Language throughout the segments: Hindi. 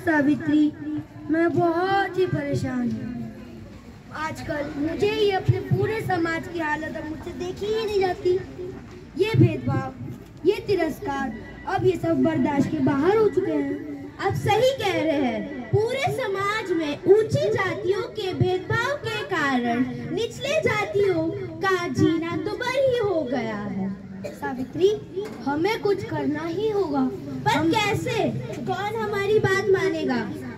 सावित्री, मैं बहुत ही परेशान हूँ। आजकल मुझे ही अपने पूरे समाज की हालत अब मुझसे देखी ही नहीं जाती। ये भेदभाव, ये तिरस्कार, अब ये सब बर्दाश्त के बाहर हो चुके हैं। आप सही कह रहे हैं। पूरे समाज में ऊंची जातियों के भेदभाव के कारण निचले जातियों का जीना दुभर ही हो गया है। सावित्री, हमें कुछ करना ही होगा। पर कैसे? कौन हमारी बात मानेगा?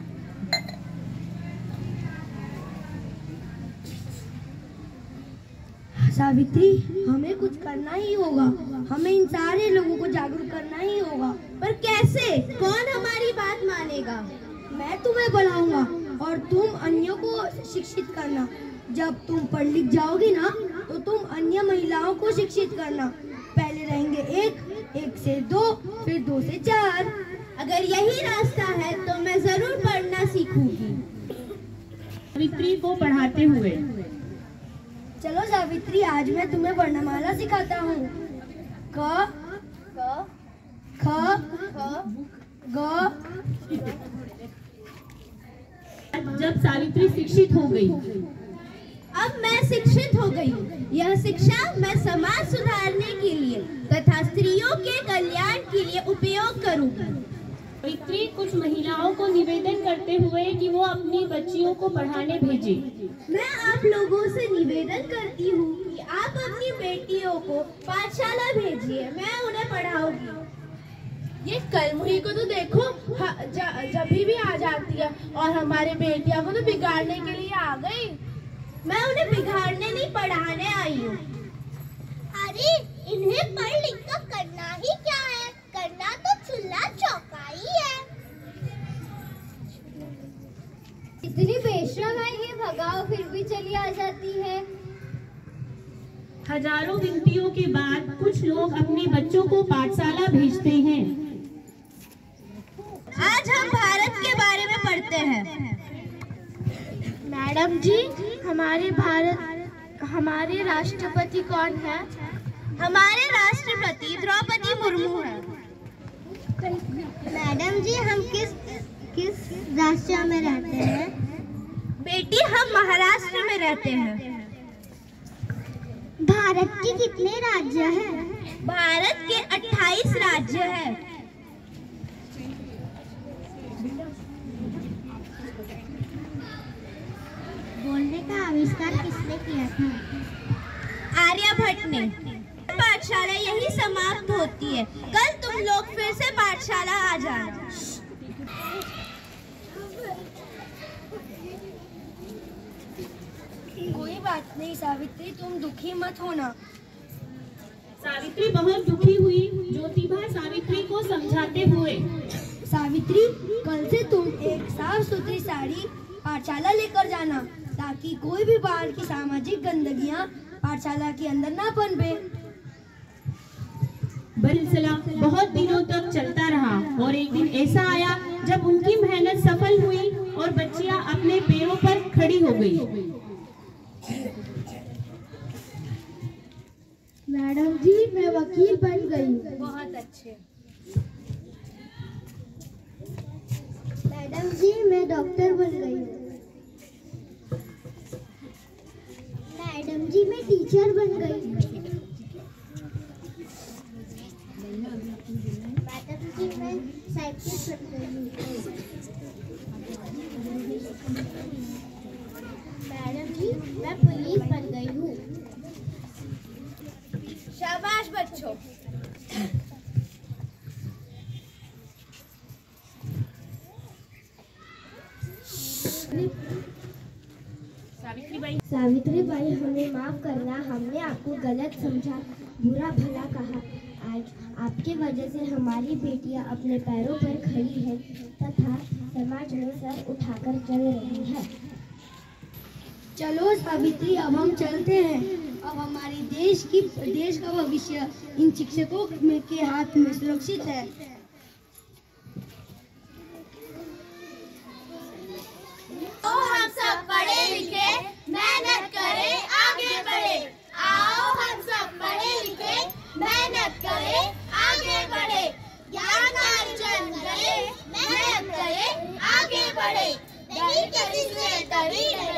सावित्री, हमें कुछ करना ही होगा। हमें इन सारे लोगों को जागरूक करना ही होगा। पर कैसे? कौन हमारी बात मानेगा? मैं तुम्हें पढ़ाऊंगा और तुम अन्यों को शिक्षित करना। जब तुम पढ़ लिख जाओगी ना, तो तुम अन्य महिलाओं को शिक्षित करना। पहले रहेंगे एक से 2, फिर 2 से 4। अगर यही रास्ता है तो मैं जरूर पढ़ना सीखूंगी। सावित्री को पढ़ाते हुए, चलो सावित्री, आज मैं तुम्हें वर्णमाला सिखाता हूँ। क, ख, ग। जब सावित्री शिक्षित हो गई, अब मैं शिक्षित हो गई हूँ। यह शिक्षा मैं समाज सुधारने के लिए तथा स्त्रियों के कल्याण के लिए उपयोग करूँगी। सावित्री कुछ महिलाओं को निवेदन करते हुए कि वो अपनी बच्चियों को पढ़ाने भेजे। मैं आप लोगों से निवेदन करती हूँ कि आप अपनी बेटियों को पाठशाला भेजिए। मैं उन्हें पढ़ाऊंगी। ये कलमुही को तो देखो, जब भी आ जाती है और हमारे बेटियों को तो बिगाड़ने के लिए आ गई। मैं उन्हें बिगाड़ने नहीं, पढ़ाने आई हूँ। अरे, इन्हें पढ़ लिख कर करना ही क्या है? करना तो चूल्हा चौका ही है। इतनी बेशरम है ये, भगाओ फिर भी चली आ जाती है। हजारों विनतियों के बाद कुछ लोग अपने बच्चों को पाठशाला भेजते हैं। आज हम भारत के बारे में पढ़ते हैं। मैडम जी, हमारे राष्ट्रपति कौन है? हमारे राष्ट्रपति द्रौपदी मुर्मू है। मैडम जी, हम किस राज्य में रहते हैं? बेटी, हम महाराष्ट्र में रहते हैं। भारत के कितने राज्य हैं? भारत के 28 राज्य हैं। बोलने का आविष्कार किसने किया था? आर्यभट्ट ने। पाठशाला यही समाप्त होती है। कल तुम लोग फिर से पाठशाला आ जाना। कोई बात नहीं सावित्री, तुम दुखी मत होना। सावित्री बहुत दुखी हुई। ज्योतिबा सावित्री को समझाते हुए, सावित्री, कल से तुम एक साफ सुथरी साड़ी पाठशाला लेकर जाना, ताकि कोई भी बाहर की सामाजिक गंदगियां पाठशाला के अंदर ना पनपे। सिलसिला बहुत दिनों तक चलता रहा और एक दिन ऐसा आया जब उनकी मेहनत सफल हुई और बच्चियां अपने पैरों पर खड़ी हो गई। मैडम जी, मैं वकील बन गई। बहुत अच्छे। मैडम जी, मैं डॉक्टर बन गई हूँ। मैडम जी, मैं टीचर बन गई हूँ। मैडम जी, मैं साइंटिस्ट बन गई हूँ। मैडम जी, मैं पुलिस बन गई हूँ। शाबाश बच्चों। सावित्री बाई, हमें माफ करना, हमने आपको गलत समझा, बुरा भला कहा। आज आपके वजह से हमारी बेटियां अपने पैरों पर खड़ी है तथा समाज में सर उठाकर चल रही है। चलो सावित्री, अब हम चलते हैं। अब हमारे देश का भविष्य इन शिक्षकों के हाथ में सुरक्षित है। तो हम सब पढ़े लिखे, मेहनत करें, आगे बढ़े। आओ हम सब पढ़े लिखे, मेहनत करें, आगे बढ़े। ज्ञान का अर्जन करें, मेहनत करें, खड़ी रहे।